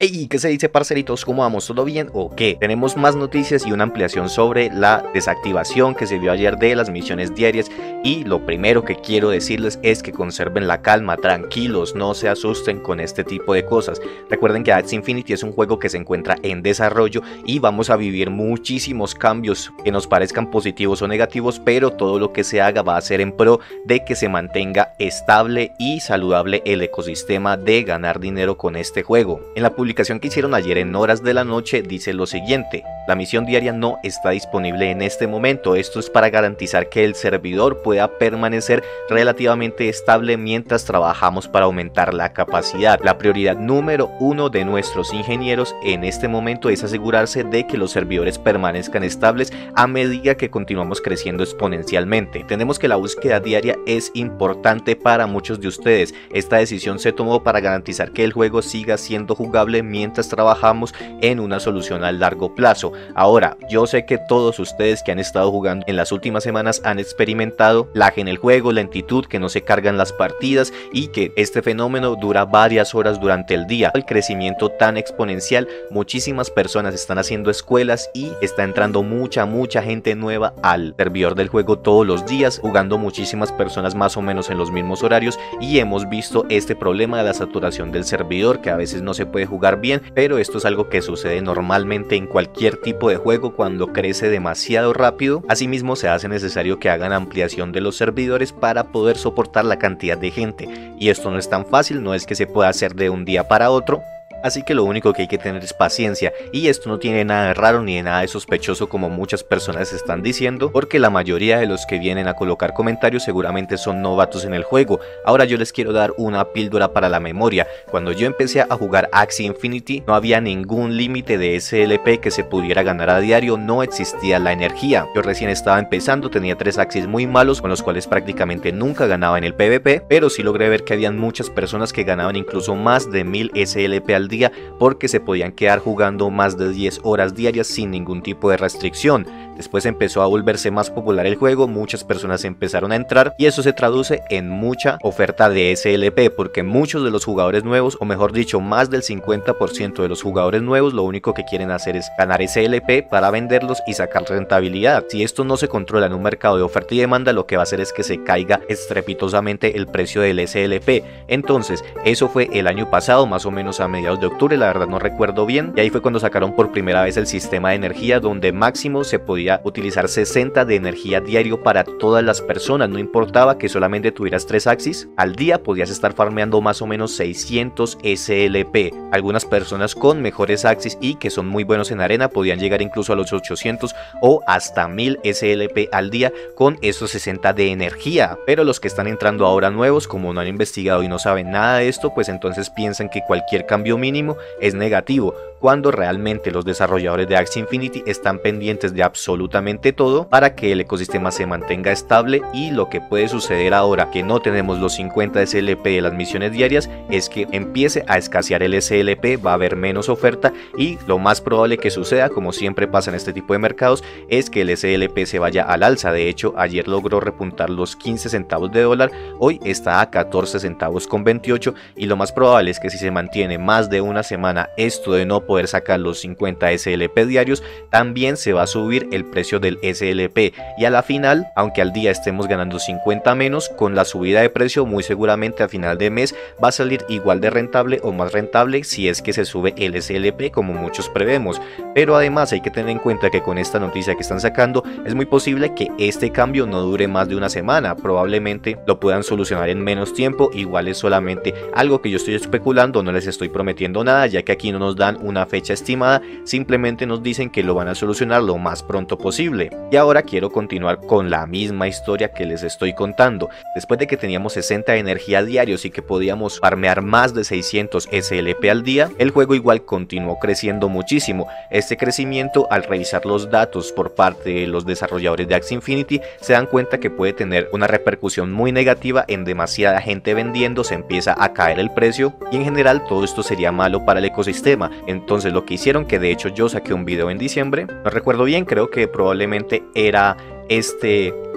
Hey, ¿qué se dice, parceritos? ¿Cómo vamos? ¿Todo bien o qué? Tenemos más noticias y una ampliación sobre la desactivación que se vio ayer de las misiones diarias, y lo primero que quiero decirles es que conserven la calma, tranquilos, no se asusten con este tipo de cosas. Recuerden que Axie Infinity es un juego que se encuentra en desarrollo y vamos a vivir muchísimos cambios que nos parezcan positivos o negativos, pero todo lo que se haga va a ser en pro de que se mantenga estable y saludable el ecosistema de ganar dinero con este juego. En la publicación que hicieron ayer en horas de la noche dice lo siguiente: la misión diaria no está disponible en este momento. Esto es para garantizar que el servidor pueda permanecer relativamente estable mientras trabajamos para aumentar la capacidad. La prioridad número uno de nuestros ingenieros en este momento es asegurarse de que los servidores permanezcan estables a medida que continuamos creciendo exponencialmente. Entendemos que la búsqueda diaria es importante para muchos de ustedes. Esta decisión se tomó para garantizar que el juego siga siendo jugable mientras trabajamos en una solución a largo plazo. Ahora, yo sé que todos ustedes que han estado jugando en las últimas semanas han experimentado lag en el juego, lentitud, que no se cargan las partidas y que este fenómeno dura varias horas durante el día. El crecimiento tan exponencial, muchísimas personas están haciendo escuelas y está entrando mucha gente nueva al servidor del juego todos los días, jugando muchísimas personas más o menos en los mismos horarios, y hemos visto este problema de la saturación del servidor, que a veces no se puede jugar bien, pero esto es algo que sucede normalmente en cualquier tipo de juego cuando crece demasiado rápido. Asimismo, se hace necesario que hagan ampliación de los servidores para poder soportar la cantidad de gente, y esto no es tan fácil, no es que se pueda hacer de un día para otro. Así que lo único que hay que tener es paciencia, y esto no tiene nada de raro ni de nada de sospechoso como muchas personas están diciendo, porque la mayoría de los que vienen a colocar comentarios seguramente son novatos en el juego. Ahora yo les quiero dar una píldora para la memoria. Cuando yo empecé a jugar Axie Infinity no había ningún límite de SLP que se pudiera ganar a diario, no existía la energía. Yo recién estaba empezando, tenía 3 Axies muy malos con los cuales prácticamente nunca ganaba en el PvP, pero sí logré ver que habían muchas personas que ganaban incluso más de 1000 SLP al día, porque se podían quedar jugando más de 10 horas diarias sin ningún tipo de restricción. Después empezó a volverse más popular el juego, muchas personas empezaron a entrar y eso se traduce en mucha oferta de SLP, porque muchos de los jugadores nuevos, o mejor dicho más del 50% de los jugadores nuevos, lo único que quieren hacer es ganar SLP para venderlos y sacar rentabilidad. Si esto no se controla en un mercado de oferta y demanda, lo que va a hacer es que se caiga estrepitosamente el precio del SLP. Entonces eso fue el año pasado, más o menos a mediados de octubre, la verdad no recuerdo bien, y ahí fue cuando sacaron por primera vez el sistema de energía, donde máximo se podía utilizar 60 de energía diario para todas las personas. No importaba que solamente tuvieras 3 Axies, al día podías estar farmeando más o menos 600 SLP. Algunas personas con mejores Axies y que son muy buenos en arena podían llegar incluso a los 800 o hasta 1000 SLP al día con esos 60 de energía. Pero los que están entrando ahora nuevos, como no han investigado y no saben nada de esto, pues entonces piensan que cualquier cambio mínimo es negativo, cuando realmente los desarrolladores de Axie Infinity están pendientes de absolutamente todo para que el ecosistema se mantenga estable. Y lo que puede suceder ahora que no tenemos los 50 SLP de las misiones diarias es que empiece a escasear el SLP, va a haber menos oferta, y lo más probable que suceda, como siempre pasa en este tipo de mercados, es que el SLP se vaya al alza. De hecho, ayer logró repuntar los 15 centavos de dólar, hoy está a 14 centavos con 28, y lo más probable es que si se mantiene más de una semana esto de no poder sacar los 50 SLP diarios, también se va a subir el precio del SLP, y a la final, aunque al día estemos ganando 50 menos, con la subida de precio muy seguramente a final de mes va a salir igual de rentable o más rentable si es que se sube el SLP como muchos prevemos. Pero además hay que tener en cuenta que con esta noticia que están sacando es muy posible que este cambio no dure más de una semana, probablemente lo puedan solucionar en menos tiempo. Igual es solamente algo que yo estoy especulando, no les estoy prometiendo nada, ya que aquí no nos dan una fecha estimada, simplemente nos dicen que lo van a solucionar lo más pronto posible. Y ahora quiero continuar con la misma historia que les estoy contando. Después de que teníamos 60 de energía diarios y que podíamos farmear más de 600 SLP al día, el juego igual continuó creciendo muchísimo. Este crecimiento, al revisar los datos por parte de los desarrolladores de Axie Infinity, se dan cuenta que puede tener una repercusión muy negativa en demasiada gente vendiendo, se empieza a caer el precio y en general todo esto sería malo para el ecosistema. Entonces lo que hicieron, que de hecho yo saqué un video en diciembre, no recuerdo bien, creo que probablemente era este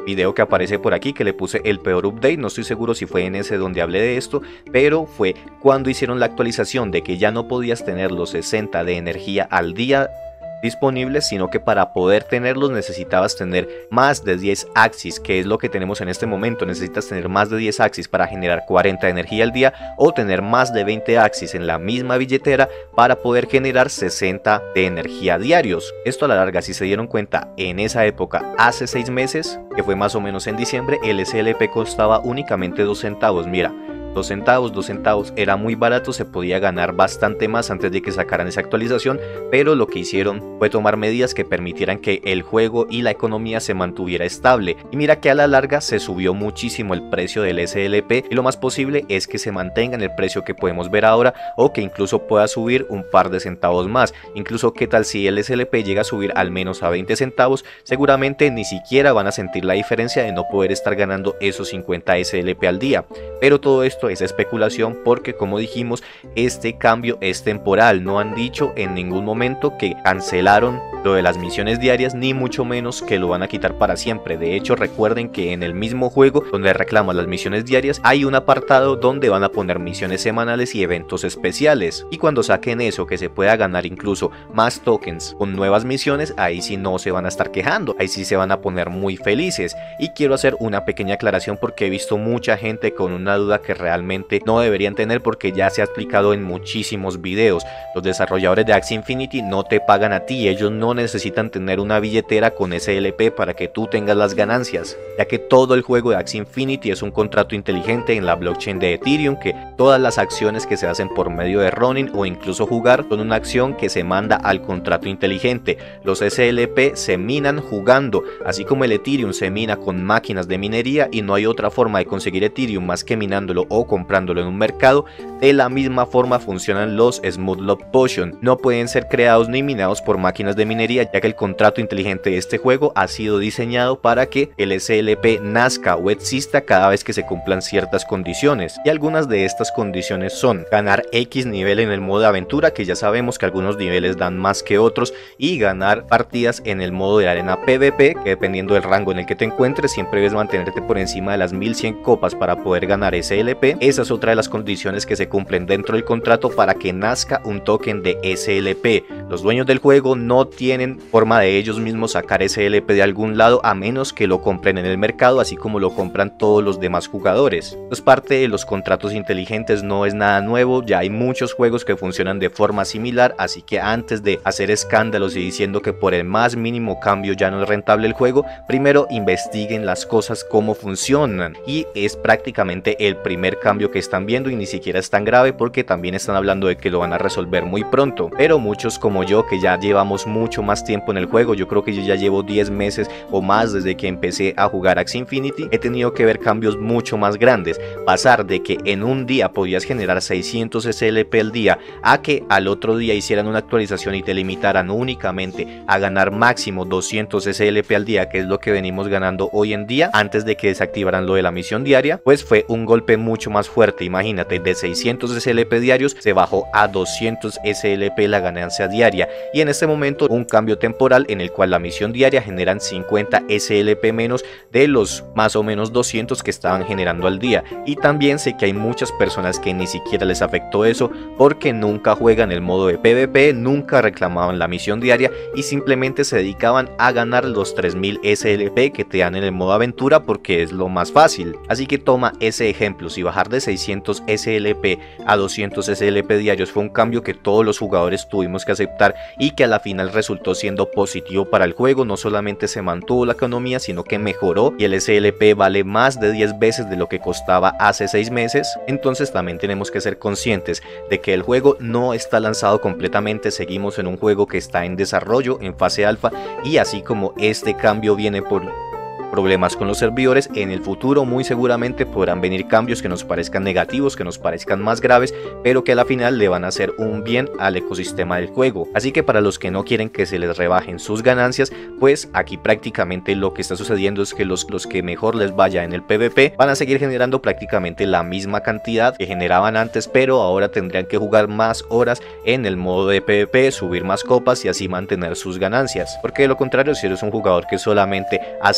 video que aparece por aquí que le puse el peor update, no estoy seguro si fue en ese donde hablé de esto, pero fue cuando hicieron la actualización de que ya no podías tener los 60 de energía al día disponibles, sino que para poder tenerlos necesitabas tener más de 10 axis, que es lo que tenemos en este momento. Necesitas tener más de 10 axis para generar 40 de energía al día, o tener más de 20 axis en la misma billetera para poder generar 60 de energía diarios. Esto a la larga, si se dieron cuenta, en esa época, hace 6 meses, que fue más o menos en diciembre, el SLP costaba únicamente 2 centavos. Mira, 2 centavos, era muy barato, se podía ganar bastante más antes de que sacaran esa actualización, pero lo que hicieron fue tomar medidas que permitieran que el juego y la economía se mantuviera estable, y mira que a la larga se subió muchísimo el precio del SLP, y lo más posible es que se mantenga en el precio que podemos ver ahora, o que incluso pueda subir un par de centavos más. Incluso qué tal si el SLP llega a subir al menos a 20 centavos, seguramente ni siquiera van a sentir la diferencia de no poder estar ganando esos 50 SLP al día, pero todo esto es especulación porque, como dijimos, este cambio es temporal. No han dicho en ningún momento que cancelaron lo de las misiones diarias, ni mucho menos que lo van a quitar para siempre. De hecho, recuerden que en el mismo juego donde reclaman las misiones diarias hay un apartado donde van a poner misiones semanales y eventos especiales, y cuando saquen eso, que se pueda ganar incluso más tokens con nuevas misiones, ahí sí no se van a estar quejando, ahí sí se van a poner muy felices. Y quiero hacer una pequeña aclaración porque he visto mucha gente con una duda que realmente no deberían tener, porque ya se ha explicado en muchísimos videos. Los desarrolladores de Axie Infinity no te pagan a ti, ellos no necesitan tener una billetera con SLP para que tú tengas las ganancias, ya que todo el juego de Axie Infinity es un contrato inteligente en la blockchain de Ethereum, que todas las acciones que se hacen por medio de running o incluso jugar son una acción que se manda al contrato inteligente. Los SLP se minan jugando, así como el Ethereum se mina con máquinas de minería, y no hay otra forma de conseguir Ethereum más que minándolo o comprándolo en un mercado. De la misma forma funcionan los Smooth Lock Potion, no pueden ser creados ni minados por máquinas de minería, ya que el contrato inteligente de este juego ha sido diseñado para que el SLP nazca o exista cada vez que se cumplan ciertas condiciones, y algunas de estas condiciones son ganar X nivel en el modo de aventura, que ya sabemos que algunos niveles dan más que otros, y ganar partidas en el modo de la arena PvP, que dependiendo del rango en el que te encuentres siempre debes mantenerte por encima de las 1100 copas para poder ganar SLP. Esa es otra de las condiciones que se cumplen dentro del contrato para que nazca un token de SLP. Los dueños del juego no tienen forma de ellos mismos sacar SLP de algún lado, a menos que lo compren en el mercado, así como lo compran todos los demás jugadores. Pues parte de los contratos inteligentes no es nada nuevo, ya hay muchos juegos que funcionan de forma similar, así que antes de hacer escándalos y diciendo que por el más mínimo cambio ya no es rentable el juego, primero investiguen las cosas cómo funcionan, y es prácticamente el primer cambio que están viendo, y ni siquiera es tan grave porque también están hablando de que lo van a resolver muy pronto. Pero muchos como yo, que ya llevamos mucho más tiempo en el juego, yo creo que yo ya llevo 10 meses o más desde que empecé a jugar Axie Infinity, he tenido que ver cambios mucho más grandes. Pasar de que en un día podías generar 600 SLP al día a que al otro día hicieran una actualización y te limitaran únicamente a ganar máximo 200 SLP al día, que es lo que venimos ganando hoy en día, antes de que desactivaran lo de la misión diaria, pues fue un golpe mucho más fuerte. Imagínate, de 600 SLP diarios se bajó a 200 SLP la ganancia diaria, y en este momento un cambio temporal en el cual la misión diaria generan 50 SLP menos de los más o menos 200 que estaban generando al día. Y también sé que hay muchas personas que ni siquiera les afectó eso porque nunca juegan el modo de PvP, nunca reclamaban la misión diaria y simplemente se dedicaban a ganar los 3000 SLP que te dan en el modo aventura porque es lo más fácil. Así que toma ese ejemplo, si bajar de 600 SLP a 200 SLP diarios fue un cambio que todos los jugadores tuvimos que aceptar y que a la final resultó siendo positivo para el juego. No solamente se mantuvo la economía, sino que mejoró y el SLP vale más de 10 veces de lo que costaba hace 6 meses. Entonces también tenemos que ser conscientes de que el juego no está lanzado completamente, seguimos en un juego que está en desarrollo, en fase alfa, y así como este cambio viene por problemas con los servidores, en el futuro muy seguramente podrán venir cambios que nos parezcan negativos, que nos parezcan más graves, pero que a la final le van a hacer un bien al ecosistema del juego. Así que para los que no quieren que se les rebajen sus ganancias, pues aquí prácticamente lo que está sucediendo es que los que mejor les vaya en el PvP van a seguir generando prácticamente la misma cantidad que generaban antes, pero ahora tendrían que jugar más horas en el modo de PvP, subir más copas y así mantener sus ganancias, porque de lo contrario, si eres un jugador que solamente hace lo más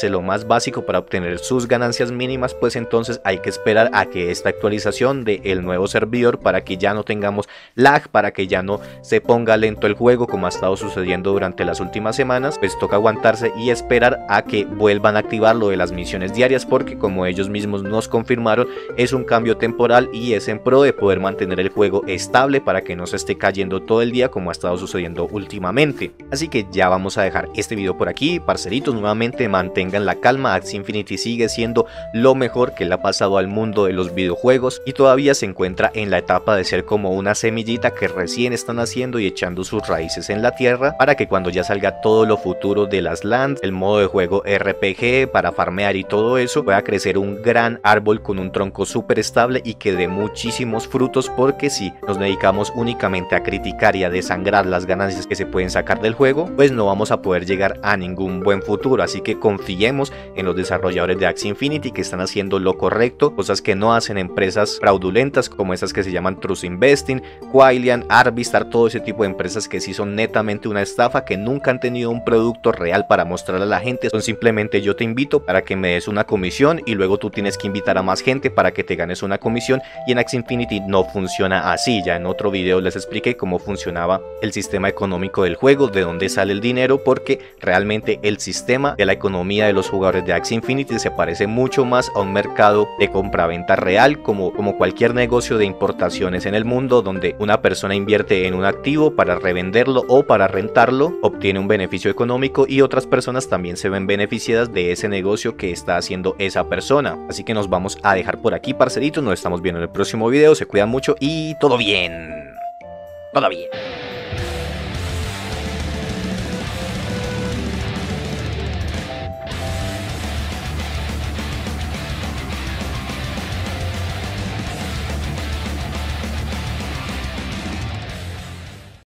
básico para obtener sus ganancias mínimas, pues entonces hay que esperar a que esta actualización del nuevo servidor, para que ya no tengamos lag, para que ya no se ponga lento el juego como ha estado sucediendo durante las últimas semanas, pues toca aguantarse y esperar a que vuelvan a activar lo de las misiones diarias, porque como ellos mismos nos confirmaron, es un cambio temporal y es en pro de poder mantener el juego estable para que no se esté cayendo todo el día como ha estado sucediendo últimamente. Así que ya vamos a dejar este video por aquí, parceritos. Nuevamente mantengan la calma, Axie Infinity sigue siendo lo mejor que le ha pasado al mundo de los videojuegos y todavía se encuentra en la etapa de ser como una semillita que recién están haciendo y echando sus raíces en la tierra, para que cuando ya salga todo lo futuro de las lands, el modo de juego RPG para farmear y todo eso, pueda crecer un gran árbol con un tronco súper estable y que dé muchísimos frutos, porque si nos dedicamos únicamente a criticar y a desangrar las ganancias que se pueden sacar del juego, pues no vamos a poder llegar a ningún buen futuro. Así que confiemos en los desarrolladores de Axie Infinity, que están haciendo lo correcto, cosas que no hacen empresas fraudulentas como esas que se llaman Trust Investing, Quailian, Arvistar, todo ese tipo de empresas que sí son netamente una estafa, que nunca han tenido un producto real para mostrar a la gente. Son simplemente yo te invito para que me des una comisión y luego tú tienes que invitar a más gente para que te ganes una comisión, y en Axie Infinity no funciona así. Ya en otro video les expliqué cómo funcionaba el sistema económico del juego, de dónde sale el dinero, porque realmente el sistema de la economía de los jugadores de Axie Infinity se parece mucho más a un mercado de compra-venta real, como cualquier negocio de importaciones en el mundo, donde una persona invierte en un activo para revenderlo o para rentarlo, obtiene un beneficio económico y otras personas también se ven beneficiadas de ese negocio que está haciendo esa persona. Así que nos vamos a dejar por aquí, parceritos, nos estamos viendo en el próximo video, se cuidan mucho y todo bien. Todo bien.